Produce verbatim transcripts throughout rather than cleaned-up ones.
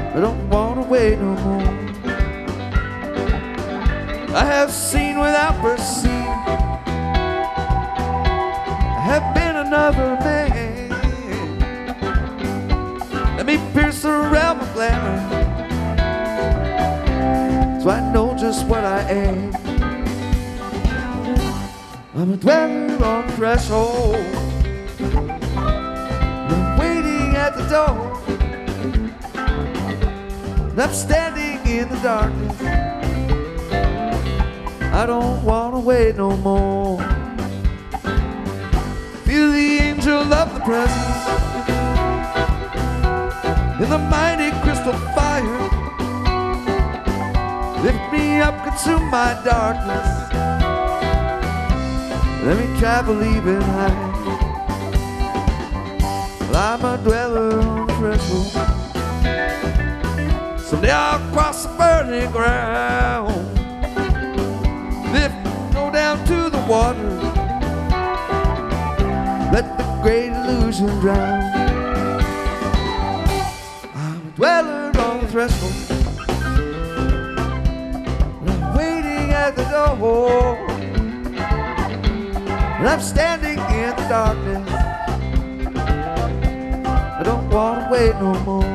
I don't wanna wait no more. I have seen without perceiving. I have been another man. Let me pierce the realm of glamour, so I know just what I am. I'm a dweller on the threshold, and I'm waiting at the door, and I'm standing in the darkness. I don't want to wait no more. Feel the angel of the presence in the mighty crystal fire. Lift me up, consume my darkness. Let me travel even higher. Well, I'm a dweller on the threshold. Someday I'll cross the burning ground. Lift, go down to the water. Let the great illusion drown. I'm a dweller on the threshold, and I'm waiting at the door, and I'm standing in the darkness. I don't want to wait no more.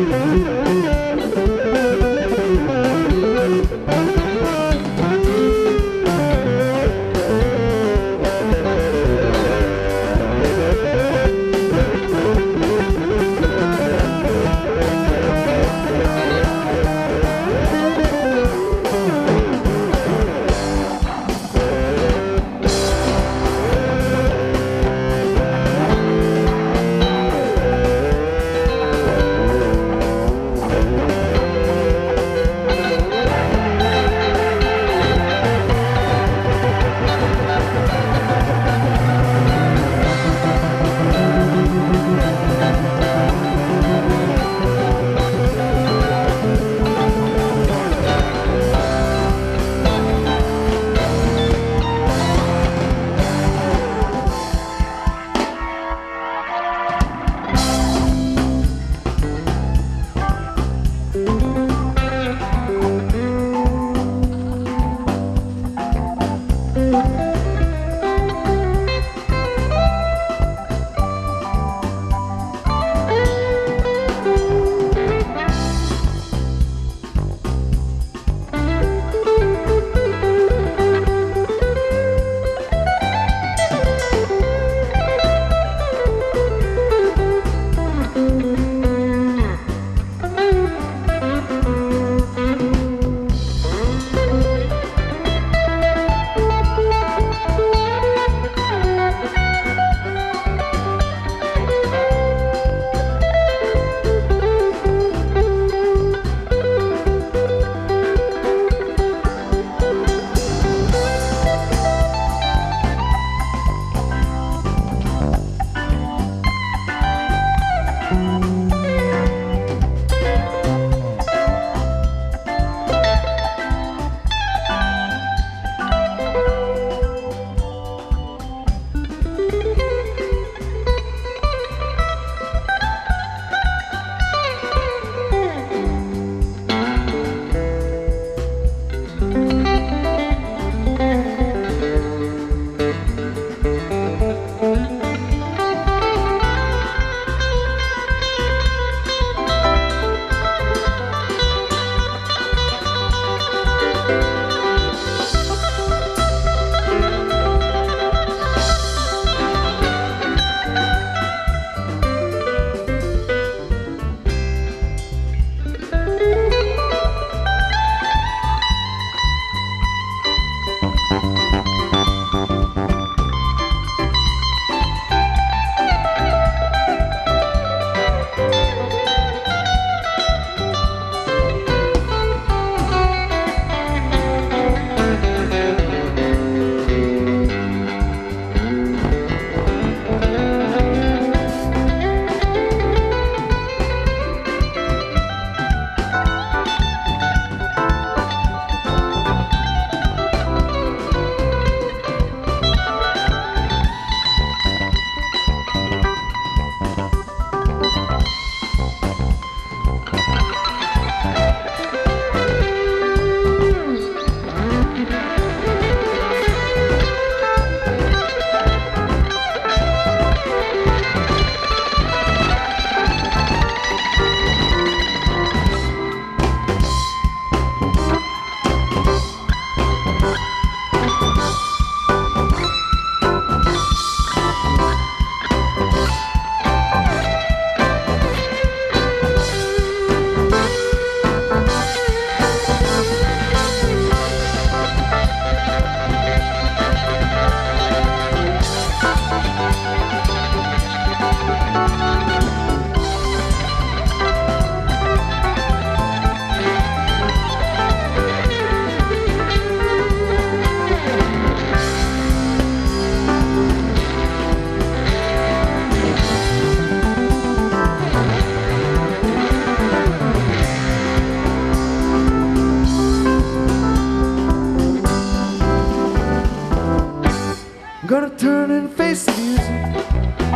Gonna turn and face the music,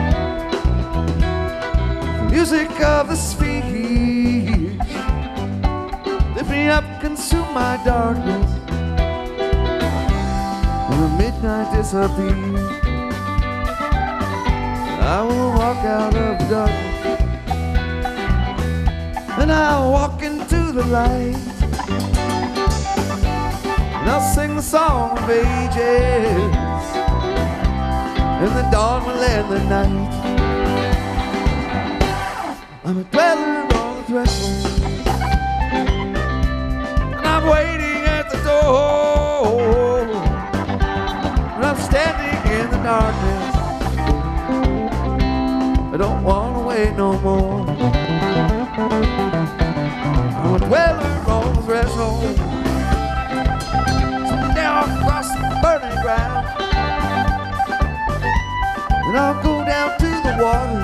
the music of the spheres. Lift me up, consume my darkness, when the midnight disappears. I will walk out of the darkness and And I'll walk into the light, and I'll sing the song of ages, and the dawn will end the night. I'm a dweller on the threshold, and I'm waiting at the door, and I'm standing in the darkness. I don't want to wait no more. I'm a dweller on the threshold, down across the burning ground, and I'll go down to the water,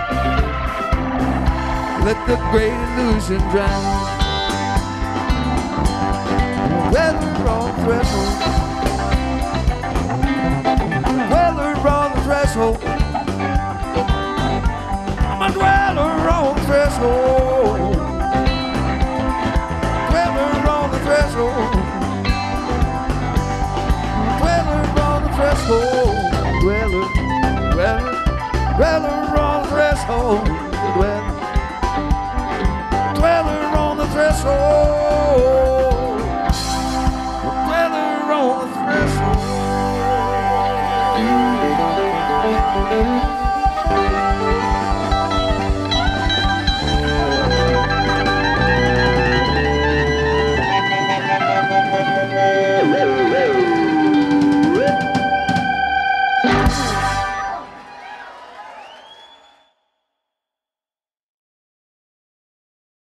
let the great illusion drown. I'm a dweller on the threshold, dweller on the threshold. I'm a dweller on the threshold, dweller on the threshold, dweller on the threshold, dweller, dweller, dweller on the threshold, dweller, dweller on the threshold.